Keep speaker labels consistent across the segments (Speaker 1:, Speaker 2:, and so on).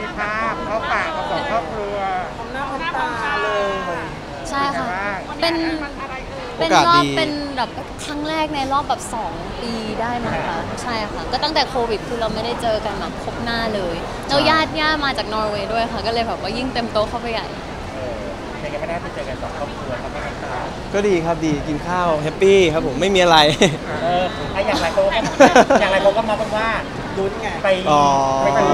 Speaker 1: มีภาพเขาปากกับสองครอบครัว
Speaker 2: พร้อมหน้าพร้อมตาเลย
Speaker 3: ใช่ค่ะเป็นเป็นแบบครั้งแรกในรอบแบบ2 ปีได้มั้งคะใช่ค่ะก็ตั้งแต่โควิดคือเราไม่ได้เจอกันแบบพบหน้าเลยแล้วญาติมาจากนอร์เวย์ด้วยค่ะก็เลยแบบว่ายิ่งเต็มโต๊ะเข้าไปใหญ่
Speaker 1: เป็นไงไม่ได้ไปเจอกันสองครอบครัวครับแม่ตา
Speaker 4: ก็ดีครับดีกินข้าวแฮปปี้ครับผมไม่มีอะไร
Speaker 1: อย่างไรโค้ก็มาเป็นว่าลุ้นไงไปดู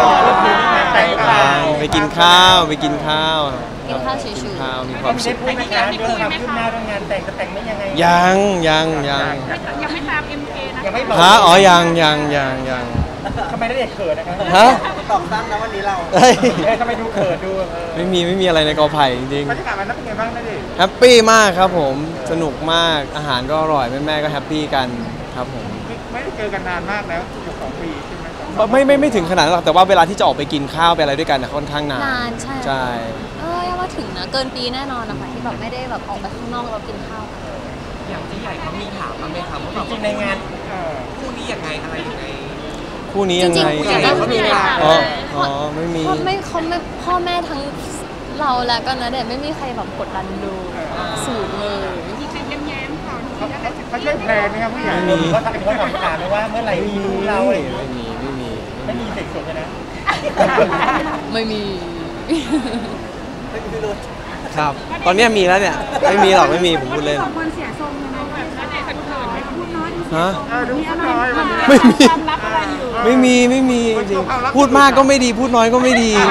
Speaker 4: ไปกินข้าว
Speaker 3: เฉย
Speaker 4: ๆมีความสุข
Speaker 1: ไม่ได้พูดนะคะเรื่องความคืบหน้าเรื่องงานแต่งจะแต่งไม่ยังไง
Speaker 4: ยัง
Speaker 5: ไม่ตาม MK นะ
Speaker 1: ยังไม่บอก
Speaker 4: อ๋อยัง
Speaker 1: ทำไมได้เด็กเขินนะคะ
Speaker 4: ฮะ
Speaker 2: ตอบสั้นนะวันนี้เรา
Speaker 1: ทำไมดูเขินดู
Speaker 4: ไม่มีอะไรในกอไผ่จริง
Speaker 1: บรรยากาศมันเป็นไงบ้างนะดิ
Speaker 4: แฮปปี้มากครับผมสนุกมากอาหารก็อร่อยแม่ก็แฮปปี้กันครับผม
Speaker 1: ไม่ได้เจอกันนานมากแล้วเกือบ2 ปีใช่ไหม
Speaker 4: ไม่ถึงขนาดนั้นหรอกแต่ว่าเวลาที่จะออกไปกินข้าวไปอะไรด้วยกันค่อนข้างนาน
Speaker 3: ใช่ยังว่าถึงนะเกินปีแน่นอนนะคะที่แบบไม่ได้แบบออกไปข้างนอกเรากินข้าว
Speaker 6: อย่างที่ใหญ่เขามีถามมาไหมครับว่า
Speaker 1: จริงในงาน
Speaker 6: คู่นี้ยังไงอะไรยังไง
Speaker 4: คู่นี้ยังไง
Speaker 3: เขามีถาม
Speaker 4: ไม่มี
Speaker 3: เขาไม่พ่อแม่ทั้งเราแล้วก็นะเด็กไม่มีใครแบบกดดันดูสูงเลย
Speaker 5: มีใครแย้มๆค่ะ
Speaker 1: เขาช่วยแพลนไหมครับผู้ใหญ่เขาถามไหมว่าเมื่อไหร่มีลูกเราไม่มีเด็กสุดนะ
Speaker 3: ไม่มี
Speaker 4: ครับตอนนี้มีแล้วเนี่ยไม่มีหรอกไม่มีผมพูดเล่น
Speaker 5: คนเสียทรงยังไงแบบแล้วเด็กคนเขินไหมพูดน้อย
Speaker 4: ฮะ
Speaker 5: มีอะไร
Speaker 4: ไม่มีจริงพูดมากก็ไม่ดีพูดน้อยก็ไม่ดี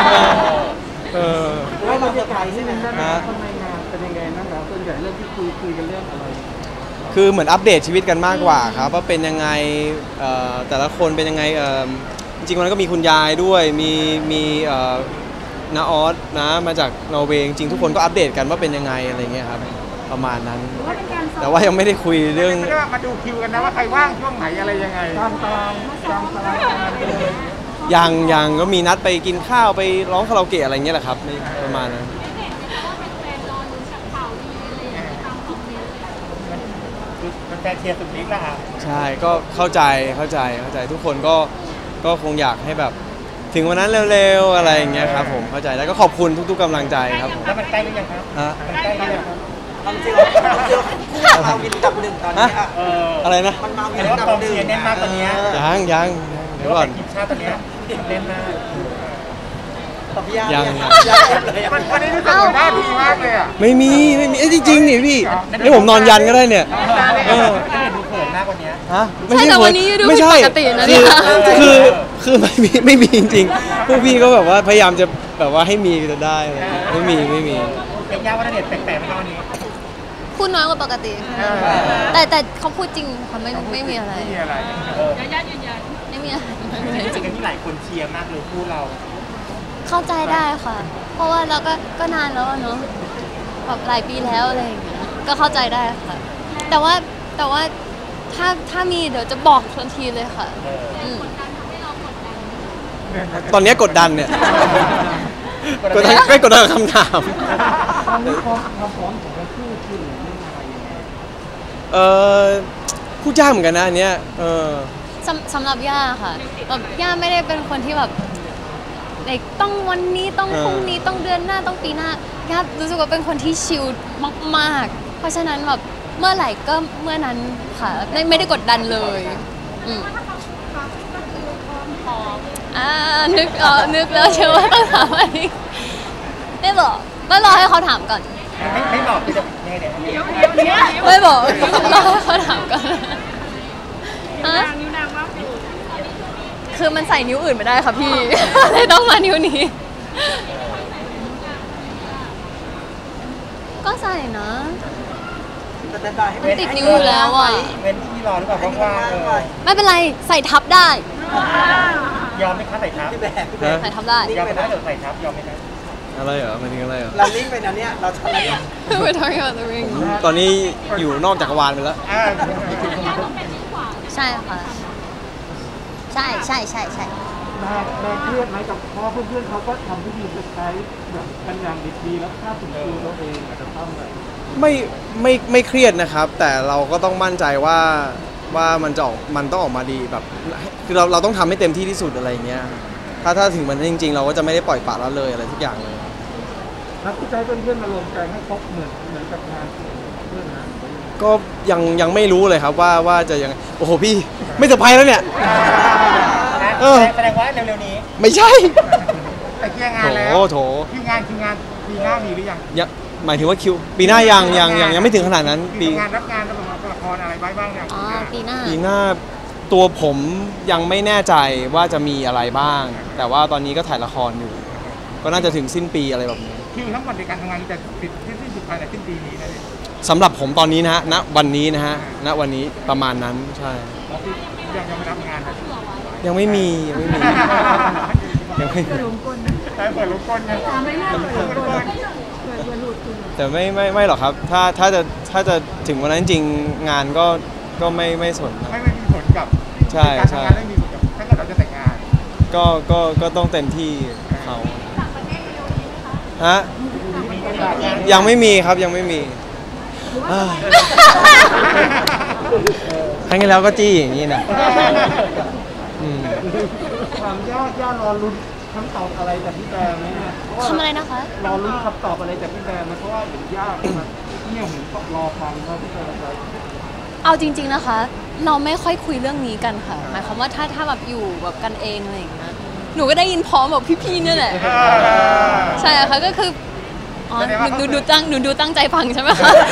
Speaker 2: ว่าเราจะไปใช่ไหม
Speaker 1: นะทำไมงานเป็นยังไงนะครับส่วนใหญ่เรื่องที่คุยกันเรื่องอะไร
Speaker 4: คือเหมือนอัปเดตชีวิตกันมากกว่าครับว่าเป็นยังไงแต่ละคนเป็นยังไงจริงๆวันก็มีคุณยายด้วยมีนาออสนะมาจากนอร์เวย์จริงทุกคนก็อัปเดตกันว่าเป็นยังไงอะไรเงี้ยครับประมาณนั้นแต่ว่ายังไม่ได้คุยเรื่อง
Speaker 1: มาดูคิวกันนะว่าใครว่างช่วงไหนอะไรยังไงตาม
Speaker 4: ยังก็มีนัดไปกินข้าวไปร้องคาราโอเกะอะไรเงี้ยแหละครับประมาณนั้น
Speaker 1: แฟนเชียร์สุดฤทธิ์ละ
Speaker 4: ใช่ก็เข้าใจทุกคนก็คงอยากให้แบบถึงวันนั้นเร็วๆอะไรอย่างเงี้ยครับผมเข้าใจแล้วก็ขอบคุณทุกๆกำลังใจครับ
Speaker 1: แล้วมันใกล้หรือยังครับมันใกล้หรือยัง
Speaker 2: จริงมาวินดับหนึ่งตอนนี้
Speaker 4: อะไรนะ
Speaker 2: มันมาวิน
Speaker 1: ดับหนึ่งแน่นมากตอนนี้
Speaker 4: ยังเดี๋ยวก่อน
Speaker 1: ทีมชาติตอนนี้เล่นมาก
Speaker 4: ยัง
Speaker 1: วันนี้รู้สึกว่าดีมากเลยอ่ะ
Speaker 4: ไม่มีจริงๆนี่พี่นี่ผมนอนยันก็ได้เนี่ย
Speaker 1: ดูเขินมากกว่านี้
Speaker 4: ฮะ
Speaker 3: ไม่ใช่วันนี้ดูปกตินะ
Speaker 4: เนี่ยคือไม่มีจริงๆพวกพี่ก็แบบว่าพยายามจะแบบว่าให้มีจะได้ไม่มี
Speaker 1: เป็นยาวันเด็ดแปลกๆตอนนี้
Speaker 3: พูดน้อยกว่าปกติแต่เขาพูดจริงค่ะไม่มีอะไร
Speaker 5: ญาติยืนยัน
Speaker 3: ไม่มีอะไร
Speaker 1: จริงๆที่หลายคนเชียร์มากเลยคู่เรา
Speaker 3: เข้าใจได้ค่ะเพราะว่าเราก็นานแล้วเนาะแบบหลายปีแล้วอะไรอย่างเงี้ยก็เข้าใจได้ค่ะแต่ว่าถ้ามีเดี๋ยวจะบอกทันทีเลยค่ะ
Speaker 4: ตอนนี้กดดันเนี่ยไม่กดดันคำถาม
Speaker 1: ความพร้อมของเราคู่คือเรื่องอะไร
Speaker 4: พูดยากเหมือนกันนะอันเนี้ย
Speaker 3: สำหรับย่าค่ะแบบย่าไม่ได้เป็นคนที่แบบต้องวันนี้ต้องพรุ่งนี้ต้องเดือนหน้าต้องปีหน้าย่ารู้สึกว่าเป็นคนที่ชิลมากๆเพราะฉะนั้นแบบเมื่อไหร่ก็เมื่อนั้นค่ะไม่ได้กดดันเลยนึกแล้วเชื่อว่าต้องถามอันนี้ไม่บอกไม่รอให้เขาถามก่อน
Speaker 1: ไม่บอกคือจะยังไงเดี๋ยว
Speaker 3: ไม่บอกรอให้เขาถามก่อน
Speaker 5: นิ้วนางว่า
Speaker 3: คือมันใส่นิ้วอื่นไม่ได้ค่ะพี่เลยต้องมานิ้วนี้ก็ใส่นะมันติดนิ้วอยู่แล้วอ่ะ
Speaker 1: เว้นที่รอหรือเปล่าว่าง
Speaker 3: ไม่เป็นไรใส่ทับได้
Speaker 1: ยอมไหมคะใส่ทับ
Speaker 3: ใส่ทับได้
Speaker 1: ยอมไหมคะเดี๋ยวใส่ทับยอมไหมคะ
Speaker 4: อะไรเหรอมันคืออะไรเหรอ
Speaker 2: เราลิงก์ไปนะเนี่ยเราทำอะไร
Speaker 3: We're talking about the ring
Speaker 4: ตอนนี้อยู่นอกจักรวาลไปแล้ว
Speaker 3: ใช่ค่ะใช่แ
Speaker 1: ม่เครียดไหมกับเพราะเพื่อนๆเขาก็ทำพิธีเซอร์ไพรส์แบบกันอย่างดีแล้วถ้าถึงคิวเราเองอาจจะต้องอะไร
Speaker 4: ไม่เครียดนะครับแต่เราก็ต้องมั่นใจว่ามันต้องออกมาดีแบบคือเราต้องทำให้เต็มที่ที่สุดอะไรอย่างเงี้ยถ้าถึงมันจริงๆเราก็จะไม่ได้ปล่อยปละละเลยอะไรทุกอย่างเลย
Speaker 1: แล้วคุณใจเพื่อนๆมารวมใจให้ครบเหมือนกับงานเพื่อนนะ
Speaker 4: ก็ยังไม่รู้เลยครับว่าจะยังโอ้โหพี่ไม่เซอร์ไพรส์แล้วเนี่ย
Speaker 2: แสดงว่าเร็วๆนี้
Speaker 4: ไม่ใช่
Speaker 1: แต่เคลียร์งา
Speaker 4: โถ
Speaker 1: นแล้ว
Speaker 4: โถ
Speaker 1: คิวงานปีหน้ามีหรือยัง
Speaker 4: หมายถึงว่าคิวปีหน้ายังไม่ถึงขนาดนั้น
Speaker 1: มีงานรับงานละครอะไรไว้บ้างเนี่ย
Speaker 3: อ๋อปีหน้า
Speaker 4: ปีหน้าตัวผมยังไม่แน่ใจว่าจะมีอะไรบ้าง แต่ว่าตอนนี้ก็ถ่ายละครอยู่ ก็น่าจะถึงสิ้นปีอะไรแบบนี้
Speaker 1: คิวทั้งหมดในการทำงานจะติดที่สุดภายในสิ้นปีนี้นะเนี่ย
Speaker 4: สำหรับผมตอนนี้นะฮะณวันนี้นะฮะณวันนี้ประมาณนั้นใช่
Speaker 1: แล้วที่ยังไม่รับงานนะ
Speaker 4: ยังไม่มียังไม่มี
Speaker 1: ใช้เปิดลูกก้นไงไม่น่าเปิดลูกก้น
Speaker 4: แต่ไม่หรอกครับถ้าจะถึงวันนั้นจริงงานก็ไม่สนนะ
Speaker 1: ไม่มีผลกับ
Speaker 4: ใช่
Speaker 1: การ
Speaker 4: ใช่
Speaker 1: ทำงานไม่มีผลกับถ้าเกิดเราจะแต่งงาน
Speaker 4: ก็ต้องเต็มที่เขาฮะยังไม่มีครับยังไม่มีครั้งที่แล้วก็จี้อย่างนี้นะ
Speaker 1: ความย่ารอลุ้นคำตอบอะไรจากพี่แบร์ไหมเนี่ย
Speaker 3: ทำอะไรนะคะ
Speaker 1: รอลุ้นคำตอบอะไรจากพี่แบร์ไหมเพราะว่าเห็นย่าเนี่ยเหมือนรอฟังว่าพี่แบร์อะไร
Speaker 3: เอาจริง ๆนะคะ เราไม่ค่อยคุยเรื่องนี้กันค่ะ หมายความว่าถ้าแบบอยู่แบบกันเองอะไรอย่างเงี้ยหนูก็ได้ยินพร้อมแบบพี่ๆเนี่ยแหละใช่ค่ะก็คืออ๋อหนูดูตั้งใจฟังใช่ไหมคะ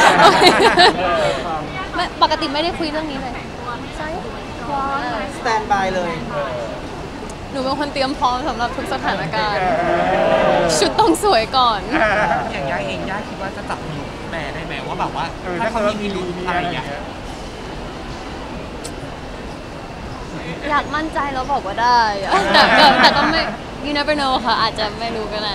Speaker 3: ไม่ปกติไม่ได้คุยเรื่องนี้เลยใช่
Speaker 2: สแตนบายเลย
Speaker 3: หนูเป็นคนเตรียมพร้อมสำหรับทุกสถานการณ์ชุดต้องสวยก่อน
Speaker 6: อย่างย่าเองย่าคิดว่าจะจับมือแม่ได้ไหมว่าแบบว่าถ้าเขามีพิรุธอะไรอย่างเงี้ย
Speaker 3: อยากมั่นใจแล้วบอกว่าได้อะแต่ก็ไม่ you never know ค่ะ อาจจะไม่รู้ก็ได้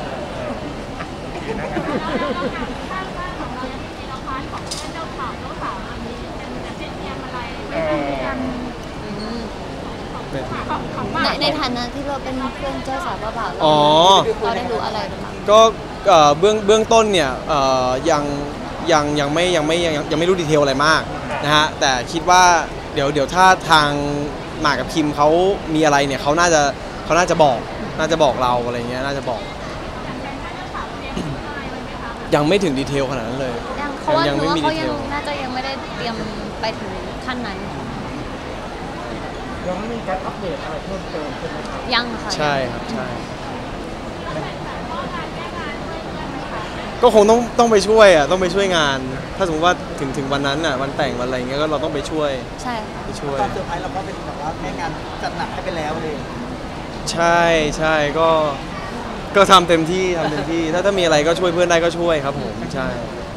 Speaker 3: ในฐานะที่เราเป็นเพื่อนเจ้าสาวเจ้าบ่าวเราได้รู้อะไรหรือเปล่า
Speaker 4: ก็เบื้องต้นเนี่ยยังไม่รู้ดีเทลอะไรมากนะฮะแต่คิดว่าเดี๋ยวถ้าทางหมากกับคิมเขามีอะไรเนี่ยเขาน่าจะบอกเราอะไรเงี้ยน่าจะบอกยังไม่ถึงดีเทลขนาดนั้นเลย
Speaker 3: เพราะว่าหนูว่าเขาน่าจะยังไม่ได้เตรียมไปถึงขั้นนั้น
Speaker 1: ยังไม่มีการอัปเดตอะไรเพิ่มเติมใช่ไหมครับ
Speaker 3: ยังค่ะ
Speaker 4: ใช่ครับใช่ก็คงต้องไปช่วยอ่ะต้องไปช่วยงาน ถ้าสมมติว่าถึงวันนั้นอ่ะวันแต่งวันอะไรเงี้ยก็เราต้องไปช่วย
Speaker 3: ใช่ค่ะ
Speaker 4: ไปช่วย
Speaker 2: ตอนเซอร์ไพรส์เราก็เป็นแบบว่าแม่งานจัดหนักให้ไปแล้วเลย
Speaker 4: ใช่ก็ทำเต็มที่ถ้ามีอะไรก็ช่วยเพื่อนได้ก็ช่วยครับผมใช่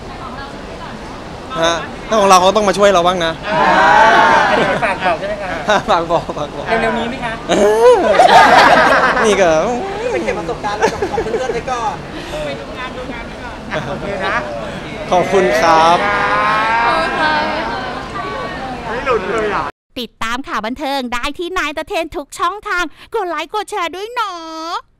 Speaker 4: ฮะถ้าของเราเขาต้องมาช่วยเราบ้างนะ
Speaker 2: อันนี้ฝากบอกใช่ไหมคะ
Speaker 4: ฝากบอก
Speaker 2: เร็วๆนี้ไหมคะ
Speaker 4: นี่ก็
Speaker 2: เป็นเก็บประสบการณ์ของเพื่อนๆไปก่อน
Speaker 5: ไปดูงานไปก่อน
Speaker 1: โอเคนะ
Speaker 4: ขอบคุณครับ
Speaker 1: ไม่หลุดเลยอ่ะ
Speaker 7: ติดตามข่าวบันเทิงได้ที่นายตะเทนทุกช่องทาง กดไลค์กดแชร์ด้วยเนาะ